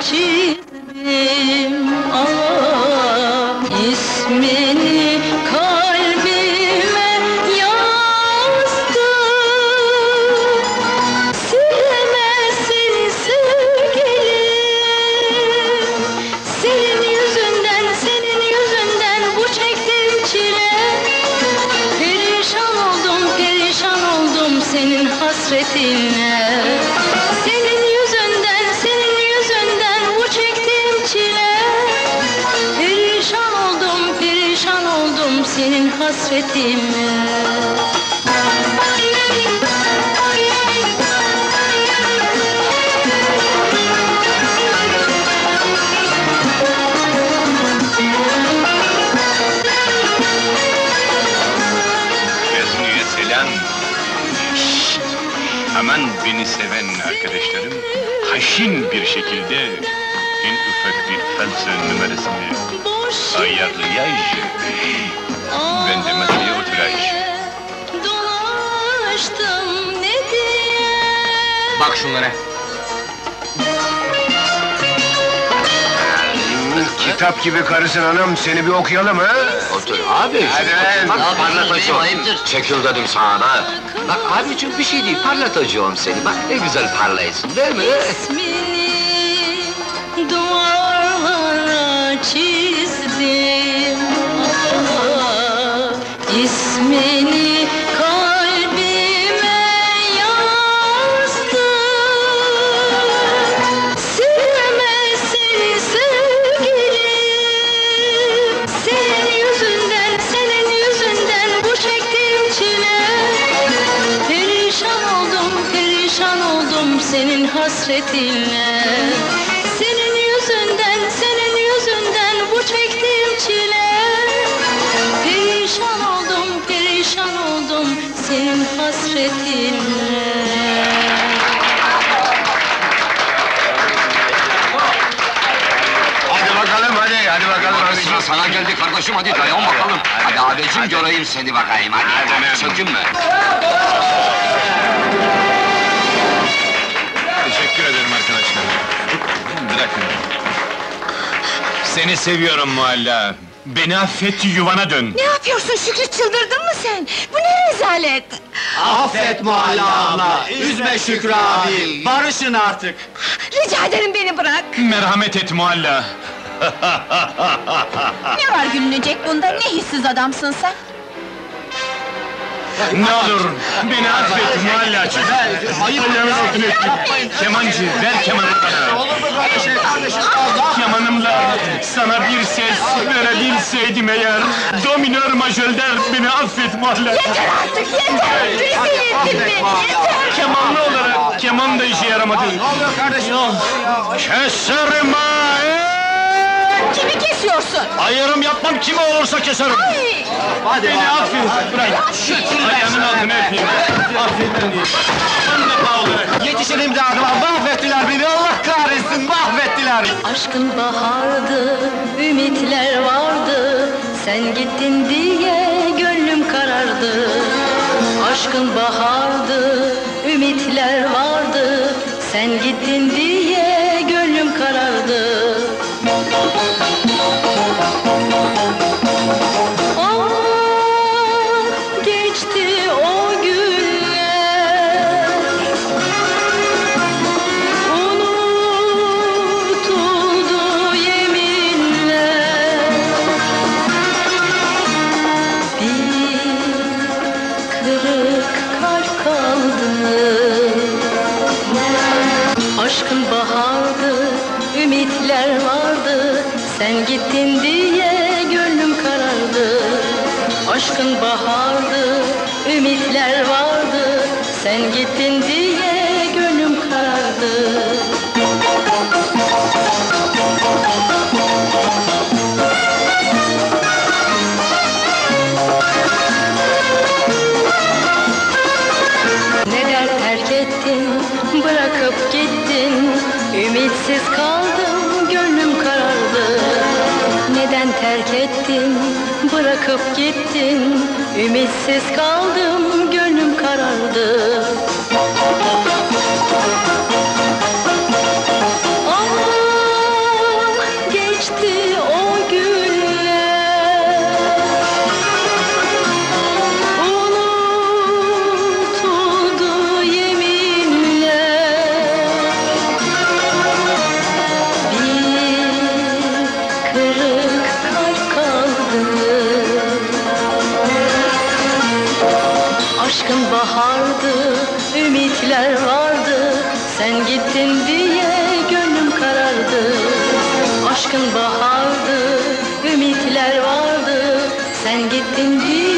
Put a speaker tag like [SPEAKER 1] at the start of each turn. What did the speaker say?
[SPEAKER 1] çizdim. İsmini kalbime yazdım. Silemezsin sevgilim. Senin yüzünden bu çektiğim çile. Perişan oldum senin hasretinle. Senin yüzünden bu çektiğim çile. Perişan oldum senin hasretinle.
[SPEAKER 2] Gözünüye selam. Şşt! Hemen beni seven arkadaşlarım, haşin bir şekilde en ufak bir falso numarasını ayarlayaj. Ben de masaya oturaj.
[SPEAKER 1] Dolaştım ne diye.
[SPEAKER 2] Bak şunlara.
[SPEAKER 3] Kitap gibi karısın hanım, seni bir okuyalım ha?
[SPEAKER 4] Otur abi.
[SPEAKER 3] Hadi
[SPEAKER 4] Bak
[SPEAKER 3] lan.
[SPEAKER 4] parlatacağım. Çekil dedim sana da. Bak abicim bir şey değil, parlatacağım seni. Bak ne güzel parlayısın değil mi?
[SPEAKER 1] İsmini duvarlara çizdim. İsmini kalbime yazdım. Silemezsin sevgilim. Senin yüzünden bu çektiğim çile. Perişan oldum senin hasretinle. Senin yüzünden bu çektiğim çile. Perişan oldum senin hasretinle.
[SPEAKER 3] Hadi bakalım, hadi bakalım
[SPEAKER 4] Hadi sıra sana geldi kardeşim, hadi dayan bakalım. Hadi abicim göreyim seni bakayım, hadi. Çekinme.
[SPEAKER 2] Teşekkür ederim arkadaşlar. Bırakın. Seni seviyorum Mualla. Beni affet, yuvana dön.
[SPEAKER 5] Ne yapıyorsun Şükrü, çıldırdın mı sen? Bu ne rezalet!
[SPEAKER 6] Affet Mualla abla, üzme Şükrü abi, barışın artık!
[SPEAKER 5] Rica ederim beni bırak!
[SPEAKER 2] Merhamet et Mualla.
[SPEAKER 5] Ne var gülünecek bunda, ne hissiz adamsın sen?
[SPEAKER 2] Ne olur, beni affet Muallacığım. Ayağımın altına ettim. Kemancı, ver kemanını bana.
[SPEAKER 6] Olur mu böyle şey kardeşim?
[SPEAKER 2] Kemanımla sana bir ses verebilseydim eğer, dominör majörler beni affet Mualla.
[SPEAKER 5] Yeter artık, yeter! Rezil ettin beni, yeter!
[SPEAKER 2] Kemanlı olarak, keman da işe yaramadı.
[SPEAKER 6] Ne oluyor kardeşim?
[SPEAKER 2] Keserim ha!
[SPEAKER 5] Kimi kesiyorsun?
[SPEAKER 2] Ayrım yapmam, kime olursa keserim.
[SPEAKER 5] Ay!
[SPEAKER 6] Hadi
[SPEAKER 2] Beni affet, bırak. Ayağının altına öpeyim. Affet beni. Son defa olarak.
[SPEAKER 6] Yetişin imdadıma, mahvettiler beni, Allah kahretsin, mahvettiler!
[SPEAKER 1] Aşkın bahardı, ümitler vardı. Sen gittin diye gönlüm karardı. Aşkın bahardı, ümitler vardı. Sen gittin diye gönlüm karardı. Ah, geçti o günler. Unutuldu yeminler. Bir kırık kalp kaldı. Aşkın bahardı, ümitler vardı. Sen gittin diye gönlüm karardı. Aşkın bahardı, ümitler vardı. Sen gittin diye gönlüm karardı. Neden terk ettin, bırakıp gittin? Ümitsiz kaldım, gönlüm karardı. Neden terk ettin, bırakıp gittin? Ümitsiz kaldım, gönlüm karardı. Ah, Aşkın bahardı, ümitler vardı. Sen gittin diye gönlüm karardı. Aşkın bahardı, ümitler vardı. Sen gittin diye